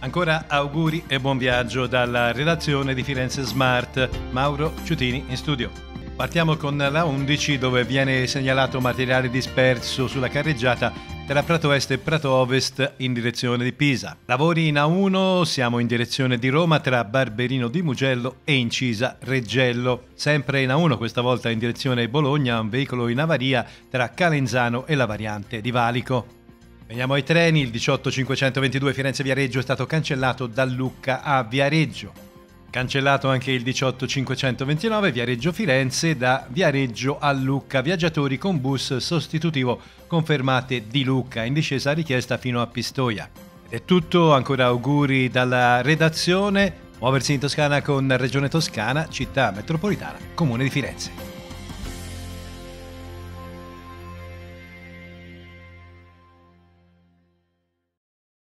Ancora auguri e buon viaggio dalla redazione di Firenze Smart. Mauro Ciutini in studio. Partiamo con la 11, dove viene segnalato materiale disperso sulla carreggiata tra Prato Est e Prato Ovest in direzione di Pisa. Lavori in A1, siamo in direzione di Roma tra Barberino di Mugello e Incisa Reggello. Sempre in A1, questa volta in direzione Bologna, un veicolo in avaria tra Calenzano e la variante di Valico. Veniamo ai treni. Il 18522 Firenze-Viareggio è stato cancellato da Lucca a Viareggio. Cancellato anche il 18529 Viareggio-Firenze da Viareggio a Lucca. Viaggiatori con bus sostitutivo confermate di Lucca, in discesa richiesta fino a Pistoia. Ed è tutto, ancora auguri dalla redazione. Muoversi in Toscana con Regione Toscana, città metropolitana, Comune di Firenze.